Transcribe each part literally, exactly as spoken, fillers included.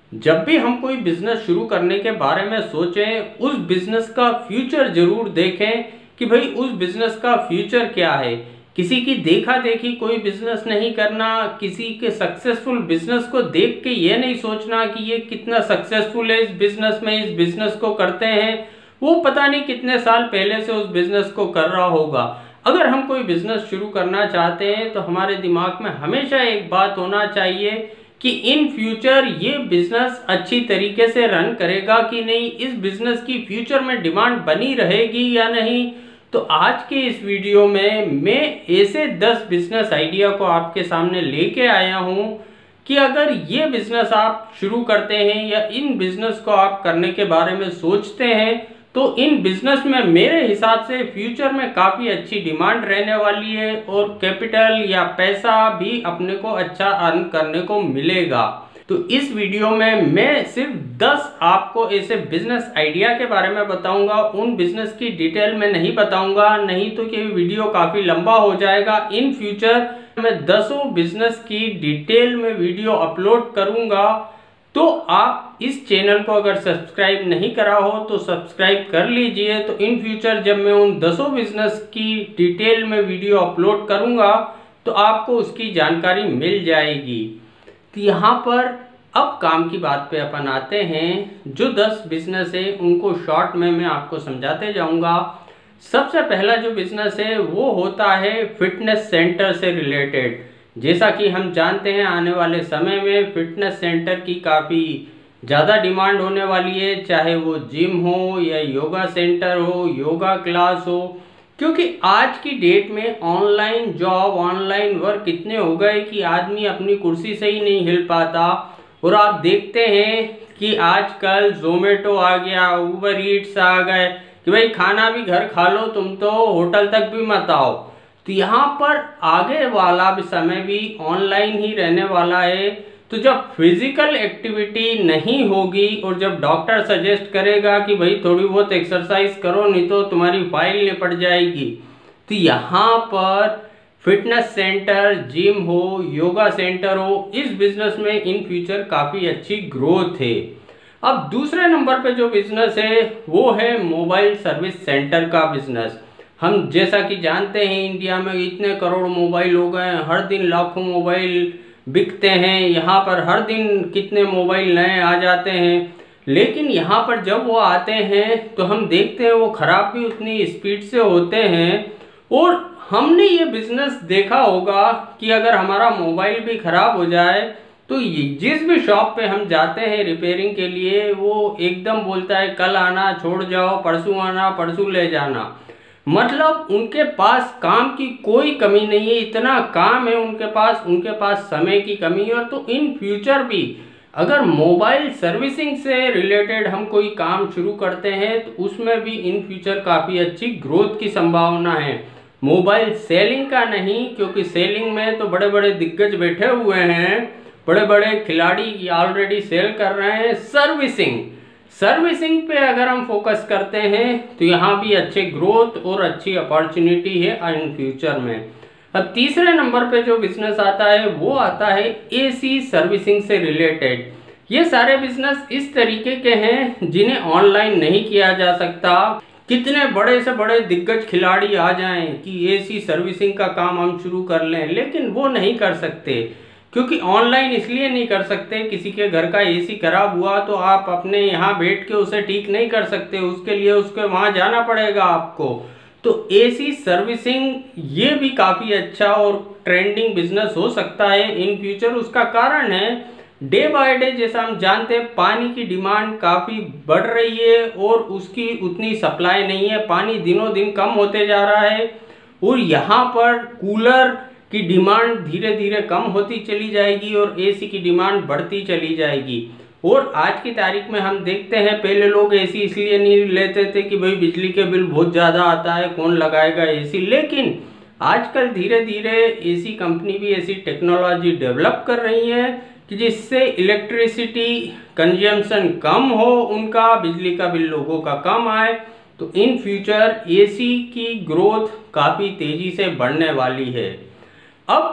जब भी हम कोई बिजनेस शुरू करने के बारे में सोचें, उस बिजनेस का फ्यूचर जरूर देखें कि भाई उस बिजनेस का फ्यूचर क्या है। किसी की देखा देखी कोई बिजनेस नहीं करना, किसी के सक्सेसफुल बिजनेस को देख के ये नहीं सोचना कि ये कितना सक्सेसफुल है इस बिजनेस में, इस बिजनेस को करते हैं वो पता नहीं कितने साल पहले से उस बिजनेस को कर रहा होगा। अगर हम कोई बिजनेस शुरू करना चाहते हैं तो हमारे दिमाग में हमेशा एक बात होना चाहिए कि इन फ्यूचर ये बिजनेस अच्छी तरीके से रन करेगा कि नहीं, इस बिजनेस की फ्यूचर में डिमांड बनी रहेगी या नहीं। तो आज के इस वीडियो में मैं ऐसे दस बिजनेस आइडिया को आपके सामने लेके आया हूं कि अगर ये बिजनेस आप शुरू करते हैं या इन बिजनेस को आप करने के बारे में सोचते हैं तो इन बिजनेस में मेरे हिसाब से फ्यूचर में काफ़ी अच्छी डिमांड रहने वाली है और कैपिटल या पैसा भी अपने को अच्छा अर्न करने को मिलेगा। तो इस वीडियो में मैं सिर्फ दस आपको ऐसे बिजनेस आइडिया के बारे में बताऊंगा, उन बिजनेस की डिटेल में नहीं बताऊंगा, नहीं तो कि वीडियो काफ़ी लंबा हो जाएगा। इन फ्यूचर मैं दसों बिजनेस की डिटेल में वीडियो अपलोड करूंगा, तो आप इस चैनल को अगर सब्सक्राइब नहीं करा हो तो सब्सक्राइब कर लीजिए। तो इन फ्यूचर जब मैं उन दसों बिजनेस की डिटेल में वीडियो अपलोड करूंगा तो आपको उसकी जानकारी मिल जाएगी। तो यहाँ पर अब काम की बात पे अपन आते हैं। जो दस बिजनेस है उनको शॉर्ट में मैं आपको समझाते जाऊंगा। सबसे पहला जो बिजनेस है वो होता है फिटनेस सेंटर से रिलेटेड। जैसा कि हम जानते हैं आने वाले समय में फिटनेस सेंटर की काफ़ी ज़्यादा डिमांड होने वाली है, चाहे वो जिम हो या योगा सेंटर हो, योगा क्लास हो, क्योंकि आज की डेट में ऑनलाइन जॉब, ऑनलाइन वर्क इतने हो गए कि आदमी अपनी कुर्सी से ही नहीं हिल पाता। और आप देखते हैं कि आजकल जोमेटो आ गया, उबर ईट्स आ गए कि भाई खाना भी घर खा लो, तुम तो होटल तक भी मत आओ। तो यहाँ पर आगे वाला भी समय भी ऑनलाइन ही रहने वाला है। तो जब फिजिकल एक्टिविटी नहीं होगी और जब डॉक्टर सजेस्ट करेगा कि भाई थोड़ी बहुत एक्सरसाइज करो नहीं तो तुम्हारी फाइल निपट जाएगी, तो यहाँ पर फिटनेस सेंटर, जिम हो, योगा सेंटर हो, इस बिजनेस में इन फ्यूचर काफ़ी अच्छी ग्रोथ है। अब दूसरे नंबर पे जो बिजनेस है वो है मोबाइल सर्विस सेंटर का बिजनेस। हम जैसा कि जानते हैं इंडिया में इतने करोड़ मोबाइल हो गए हैं, हर दिन लाखों मोबाइल बिकते हैं, यहाँ पर हर दिन कितने मोबाइल नए आ जाते हैं। लेकिन यहाँ पर जब वो आते हैं तो हम देखते हैं वो ख़राब भी उतनी स्पीड से होते हैं। और हमने ये बिजनेस देखा होगा कि अगर हमारा मोबाइल भी ख़राब हो जाए तो जिस भी शॉप पे हम जाते हैं रिपेयरिंग के लिए, वो एकदम बोलता है कल आना, छोड़ जाओ, परसों आना, परसों ले जाना। मतलब उनके पास काम की कोई कमी नहीं है, इतना काम है उनके पास, उनके पास समय की कमी है। तो इन फ्यूचर भी अगर मोबाइल सर्विसिंग से रिलेटेड हम कोई काम शुरू करते हैं तो उसमें भी इन फ्यूचर काफ़ी अच्छी ग्रोथ की संभावना है। मोबाइल सेलिंग का नहीं, क्योंकि सेलिंग में तो बड़े बड़े दिग्गज बैठे हुए हैं, बड़े बड़े खिलाड़ी ऑलरेडी सेल कर रहे हैं। सर्विसिंग सर्विसिंग पे अगर हम फोकस करते हैं तो यहाँ भी अच्छे ग्रोथ और अच्छी अपॉर्चुनिटी है इन फ्यूचर में। अब तीसरे नंबर पे जो बिजनेस आता है वो आता है एसी सर्विसिंग से रिलेटेड। ये सारे बिजनेस इस तरीके के हैं जिन्हें ऑनलाइन नहीं किया जा सकता। कितने बड़े से बड़े दिग्गज खिलाड़ी आ जाएं कि एसी सर्विसिंग का काम हम शुरू कर लें, लेकिन वो नहीं कर सकते। क्योंकि ऑनलाइन इसलिए नहीं कर सकते, किसी के घर का एसी खराब हुआ तो आप अपने यहाँ बैठ के उसे ठीक नहीं कर सकते, उसके लिए उसके वहाँ जाना पड़ेगा आपको। तो एसी सर्विसिंग ये भी काफ़ी अच्छा और ट्रेंडिंग बिजनेस हो सकता है इन फ्यूचर। उसका कारण है डे बाय डे जैसा हम जानते हैं पानी की डिमांड काफ़ी बढ़ रही है और उसकी उतनी सप्लाई नहीं है, पानी दिनों दिन कम होते जा रहा है। और यहाँ पर कूलर की डिमांड धीरे धीरे कम होती चली जाएगी और एसी की डिमांड बढ़ती चली जाएगी। और आज की तारीख में हम देखते हैं पहले लोग एसी इसलिए नहीं लेते थे कि भाई बिजली के बिल बहुत ज़्यादा आता है, कौन लगाएगा एसी। लेकिन आजकल धीरे धीरे एसी कंपनी भी ऐसी टेक्नोलॉजी डेवलप कर रही है कि जिससे इलेक्ट्रिसिटी कंजम्पशन कम हो, उनका बिजली का बिल लोगों का कम आए। तो इन फ्यूचर एसी की ग्रोथ काफ़ी तेज़ी से बढ़ने वाली है। अब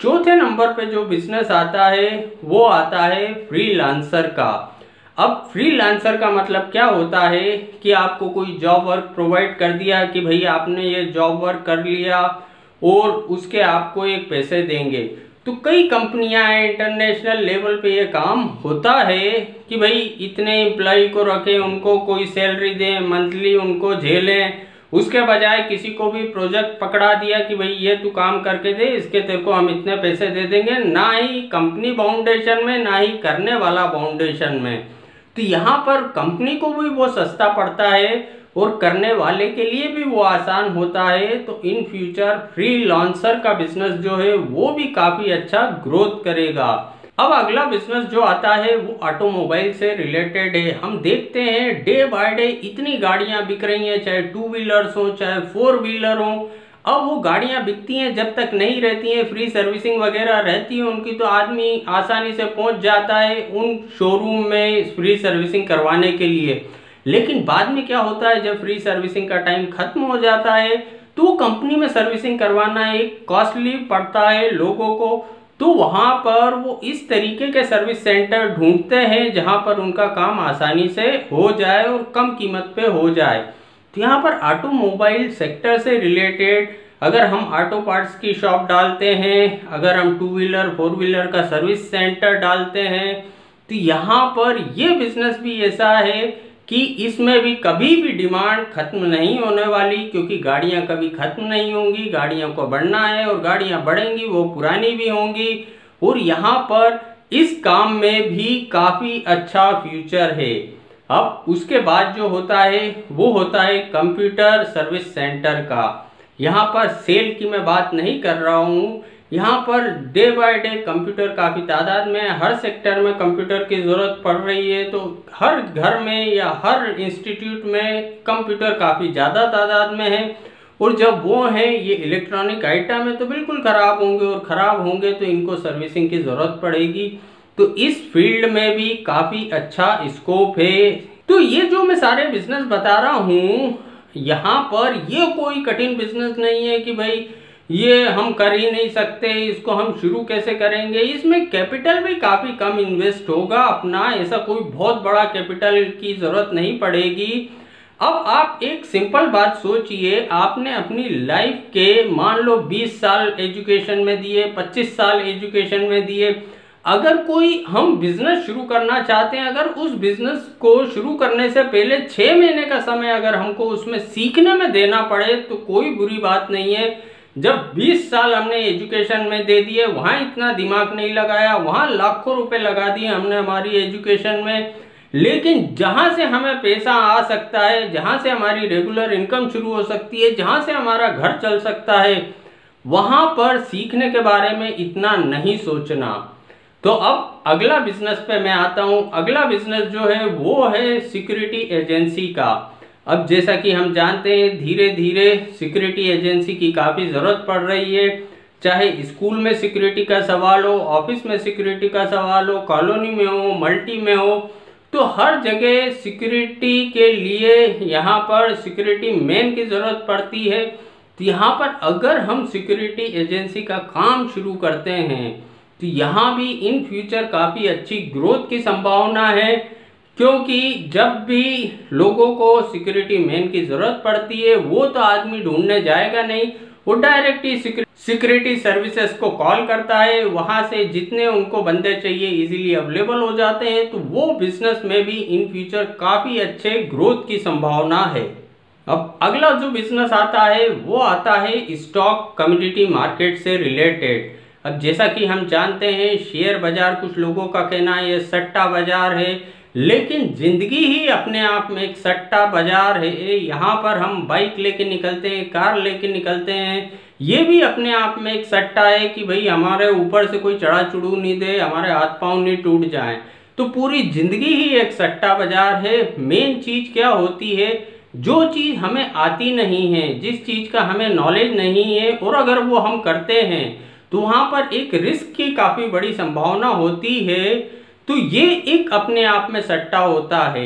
चौथे नंबर पे जो बिजनेस आता है वो आता है फ्रीलांसर का। अब फ्रीलांसर का मतलब क्या होता है कि आपको कोई जॉब वर्क प्रोवाइड कर दिया कि भाई आपने ये जॉब वर्क कर लिया और उसके आपको एक पैसे देंगे। तो कई कंपनियां हैं इंटरनेशनल लेवल पे ये काम होता है कि भाई इतने एम्प्लॉय को रखें, उनको कोई सैलरी दें, मंथली उनको झेलें। उसके बजाय किसी को भी प्रोजेक्ट पकड़ा दिया कि भाई ये तू काम करके दे, इसके तेरे को हम इतने पैसे दे देंगे, ना ही कंपनी बाउंडेशन में ना ही करने वाला बाउंडेशन में। तो यहाँ पर कंपनी को भी वो सस्ता पड़ता है और करने वाले के लिए भी वो आसान होता है। तो इन फ्यूचर फ्रीलांसर का बिजनेस जो है वो भी काफी अच्छा ग्रोथ करेगा। अब अगला बिजनेस जो आता है वो ऑटोमोबाइल से रिलेटेड है। हम देखते हैं डे बाय डे इतनी गाड़ियां बिक रही हैं, चाहे टू व्हीलर्स हो चाहे फोर व्हीलर हो। अब वो गाड़ियां बिकती हैं, जब तक नहीं रहती हैं, फ्री सर्विसिंग वगैरह रहती है उनकी, तो आदमी आसानी से पहुंच जाता है उन शोरूम में फ्री सर्विसिंग करवाने के लिए। लेकिन बाद में क्या होता है, जब फ्री सर्विसिंग का टाइम खत्म हो जाता है तो कंपनी में सर्विसिंग करवाना एक कॉस्टली पड़ता है लोगों को। तो वहां पर वो इस तरीके के सर्विस सेंटर ढूंढते हैं जहां पर उनका काम आसानी से हो जाए और कम कीमत पे हो जाए। तो यहाँ पर ऑटोमोबाइल सेक्टर से रिलेटेड अगर हम ऑटो पार्ट्स की शॉप डालते हैं, अगर हम टू व्हीलर फोर व्हीलर का सर्विस सेंटर डालते हैं, तो यहाँ पर ये बिजनेस भी ऐसा है कि इसमें भी कभी भी डिमांड खत्म नहीं होने वाली, क्योंकि गाड़ियां कभी खत्म नहीं होंगी, गाड़ियों को बढ़ना है और गाड़ियां बढ़ेंगी, वो पुरानी भी होंगी। और यहाँ पर इस काम में भी काफी अच्छा फ्यूचर है। अब उसके बाद जो होता है वो होता है कंप्यूटर सर्विस सेंटर का। यहाँ पर सेल की मैं बात नहीं कर रहा हूँ, यहाँ per day by day computer काफ़ी तादाद में, हर सेक्टर में कंप्यूटर की ज़रूरत पड़ रही है। तो हर घर में या हर इंस्टीट्यूट में कंप्यूटर काफ़ी ज़्यादा तादाद में है। और जब वो हैं ये इलेक्ट्रॉनिक आइटम है तो बिल्कुल ख़राब होंगे, और ख़राब होंगे तो इनको सर्विसिंग की ज़रूरत पड़ेगी। तो इस फील्ड में भी काफ़ी अच्छा स्कोप है। तो ये जो मैं सारे बिजनेस बता रहा हूँ, यहाँ पर ये कोई कठिन बिजनेस नहीं है कि भाई ये हम कर ही नहीं सकते, इसको हम शुरू कैसे करेंगे। इसमें कैपिटल भी काफ़ी कम इन्वेस्ट होगा अपना, ऐसा कोई बहुत बड़ा कैपिटल की ज़रूरत नहीं पड़ेगी। अब आप एक सिंपल बात सोचिए, आपने अपनी लाइफ के मान लो बीस साल एजुकेशन में दिए, पच्चीस साल एजुकेशन में दिए। अगर कोई हम बिजनेस शुरू करना चाहते हैं, अगर उस बिजनेस को शुरू करने से पहले छः महीने का समय अगर हमको उसमें सीखने में देना पड़े तो कोई बुरी बात नहीं है। जब बीस साल हमने एजुकेशन में दे दिए, वहाँ इतना दिमाग नहीं लगाया, वहाँ लाखों रुपए लगा दिए हमने हमारी एजुकेशन में, लेकिन जहाँ से हमें पैसा आ सकता है, जहाँ से हमारी रेगुलर इनकम शुरू हो सकती है, जहाँ से हमारा घर चल सकता है, वहाँ पर सीखने के बारे में इतना नहीं सोचना। तो अब अगला बिजनेस पे मैं आता हूँ। अगला बिजनेस जो है वो है सिक्योरिटी एजेंसी का। अब जैसा कि हम जानते हैं धीरे धीरे सिक्योरिटी एजेंसी की काफ़ी ज़रूरत पड़ रही है, चाहे स्कूल में सिक्योरिटी का सवाल हो, ऑफिस में सिक्योरिटी का सवाल हो, कॉलोनी में हो, मल्टी में हो, तो हर जगह सिक्योरिटी के लिए यहाँ पर सिक्योरिटी मैन की ज़रूरत पड़ती है। तो यहाँ पर अगर हम सिक्योरिटी एजेंसी का काम शुरू करते हैं तो यहाँ भी इन फ्यूचर काफ़ी अच्छी ग्रोथ की संभावना है, क्योंकि जब भी लोगों को सिक्योरिटी मैन की ज़रूरत पड़ती है वो तो आदमी ढूंढने जाएगा नहीं, वो डायरेक्ट ही सिक्योरिटी सर्विसेज को कॉल करता है, वहाँ से जितने उनको बंदे चाहिए इजीली अवेलेबल हो जाते हैं। तो वो बिजनेस में भी इन फ्यूचर काफ़ी अच्छे ग्रोथ की संभावना है। अब अगला जो बिजनेस आता है वो आता है स्टॉक कम्युनिटी मार्केट से रिलेटेड। अब जैसा कि हम जानते हैं शेयर बाजार, कुछ लोगों का कहना है ये सट्टा बाजार है, लेकिन जिंदगी ही अपने आप में एक सट्टा बाजार है। यहाँ पर हम बाइक लेके निकलते हैं, कार लेके निकलते हैं, ये भी अपने आप में एक सट्टा है कि भाई हमारे ऊपर से कोई चढ़ा चुड़ू नहीं दे, हमारे हाथ पांव नहीं टूट जाएं। तो पूरी जिंदगी ही एक सट्टा बाजार है। मेन चीज क्या होती है, जो चीज हमें आती नहीं है, जिस चीज का हमें नॉलेज नहीं है, और अगर वो हम करते हैं तो वहाँ पर एक रिस्क की काफ़ी बड़ी संभावना होती है। तो ये एक अपने आप में सट्टा होता है।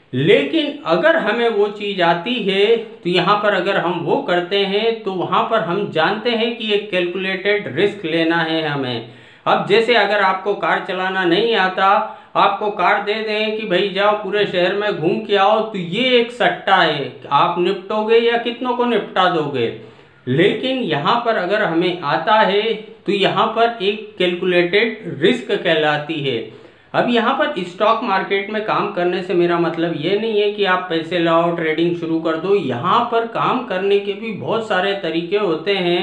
लेकिन अगर हमें वो चीज़ आती है तो यहाँ पर अगर हम वो करते हैं तो वहाँ पर हम जानते हैं कि एक कैलकुलेटेड रिस्क लेना है हमें। अब जैसे अगर आपको कार चलाना नहीं आता, आपको कार दे दें कि भाई जाओ पूरे शहर में घूम के आओ, तो ये एक सट्टा है, आप निपटोगे या कितनों को निपटा दोगे। लेकिन यहाँ पर अगर हमें आता है तो यहाँ पर एक कैलकुलेटेड रिस्क कहलाती है। अब यहाँ पर स्टॉक मार्केट में काम करने से मेरा मतलब ये नहीं है कि आप पैसे लाओ ट्रेडिंग शुरू कर दो। यहाँ पर काम करने के भी बहुत सारे तरीके होते हैं।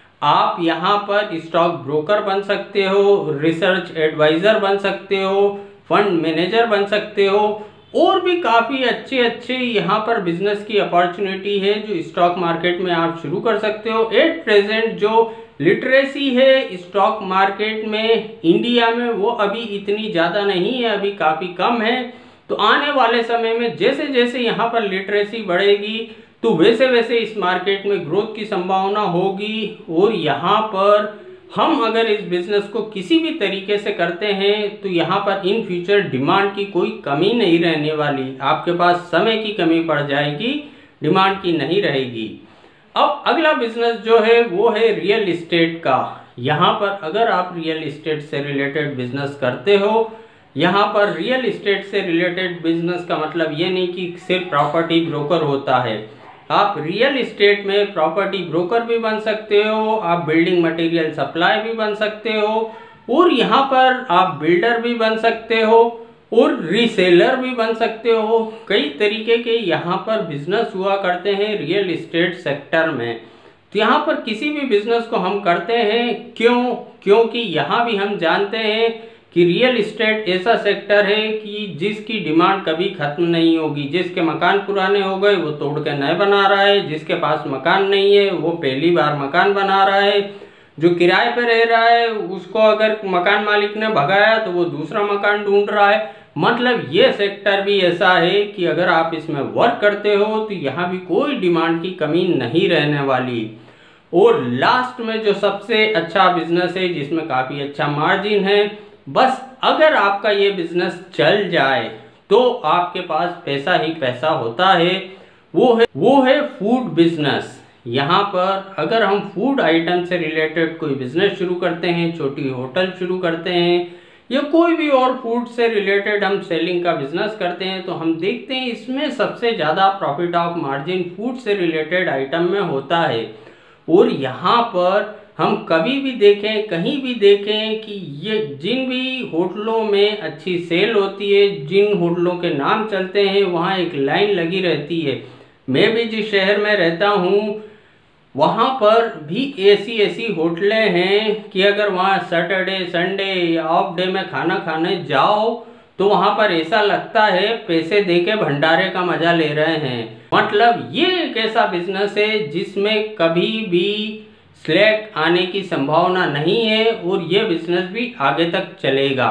आप यहाँ पर स्टॉक ब्रोकर बन सकते हो, रिसर्च एडवाइज़र बन सकते हो, फंड मैनेजर बन सकते हो, और भी काफ़ी अच्छे अच्छे यहाँ पर बिजनेस की अपॉर्चुनिटी है जो स्टॉक मार्केट में आप शुरू कर सकते हो। एट प्रेजेंट जो लिटरेसी है स्टॉक मार्केट में इंडिया में वो अभी इतनी ज़्यादा नहीं है, अभी काफ़ी कम है। तो आने वाले समय में जैसे जैसे यहाँ पर लिटरेसी बढ़ेगी तो वैसे वैसे इस मार्केट में ग्रोथ की संभावना होगी। और यहाँ पर हम अगर इस बिज़नेस को किसी भी तरीके से करते हैं तो यहाँ पर इन फ्यूचर डिमांड की कोई कमी नहीं रहने वाली। आपके पास समय की कमी पड़ जाएगी, डिमांड की नहीं रहेगी। अब अगला बिजनेस जो है वो है रियल इस्टेट का। यहाँ पर अगर आप रियल इस्टेट से रिलेटेड बिजनेस करते हो, यहाँ पर रियल इस्टेट से रिलेटेड बिजनेस का मतलब ये नहीं कि सिर्फ प्रॉपर्टी ब्रोकर होता है। आप रियल इस्टेट में प्रॉपर्टी ब्रोकर भी बन सकते हो, आप बिल्डिंग मटेरियल सप्लाई भी बन सकते हो, और यहाँ पर आप बिल्डर भी बन सकते हो और रीसेलर भी बन सकते हो। कई तरीके के यहाँ पर बिजनेस हुआ करते हैं रियल इस्टेट सेक्टर में। तो यहाँ पर किसी भी बिजनेस को हम करते हैं क्यों? क्योंकि यहाँ भी हम जानते हैं कि रियल इस्टेट ऐसा सेक्टर है कि जिसकी डिमांड कभी खत्म नहीं होगी। जिसके मकान पुराने हो गए वो तोड़ के नए बना रहा है, जिसके पास मकान नहीं है वो पहली बार मकान बना रहा है, जो किराए पे रह रहा है उसको अगर मकान मालिक ने भगाया तो वो दूसरा मकान ढूंढ रहा है। मतलब ये सेक्टर भी ऐसा है कि अगर आप इसमें वर्क करते हो तो यहाँ भी कोई डिमांड की कमी नहीं रहने वाली। और लास्ट में जो सबसे अच्छा बिजनेस है जिसमें काफ़ी अच्छा मार्जिन है, बस अगर आपका ये बिजनेस चल जाए तो आपके पास पैसा ही पैसा होता है, वो है वो है फूड बिजनेस। यहाँ पर अगर हम फूड आइटम से रिलेटेड कोई बिजनेस शुरू करते हैं, छोटी होटल शुरू करते हैं या कोई भी और फूड से रिलेटेड हम सेलिंग का बिजनेस करते हैं, तो हम देखते हैं इसमें सबसे ज़्यादा प्रॉफिट ऑफ मार्जिन फूड से रिलेटेड आइटम में होता है। और यहाँ पर हम कभी भी देखें, कहीं भी देखें कि ये जिन भी होटलों में अच्छी सेल होती है, जिन होटलों के नाम चलते हैं, वहाँ एक लाइन लगी रहती है। मैं भी जिस शहर में रहता हूँ वहाँ पर भी ऐसी ऐसी होटलें हैं कि अगर वहाँ सैटरडे संडे या ऑफ डे में खाना खाने जाओ तो वहाँ पर ऐसा लगता है पैसे देके भंडारे का मजा ले रहे हैं। मतलब ये एक ऐसा बिजनेस है जिसमें कभी भी स्लैक आने की संभावना नहीं है और ये बिजनेस भी आगे तक चलेगा।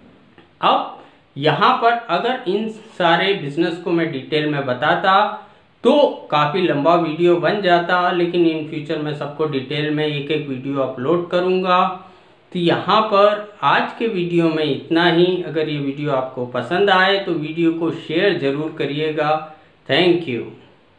अब यहाँ पर अगर इन सारे बिजनेस को मैं डिटेल में बताता तो काफ़ी लंबा वीडियो बन जाता, लेकिन इन फ्यूचर में सबको डिटेल में एक एक वीडियो अपलोड करूँगा। तो यहाँ पर आज के वीडियो में इतना ही। अगर ये वीडियो आपको पसंद आए तो वीडियो को शेयर ज़रूर करिएगा। Thank you.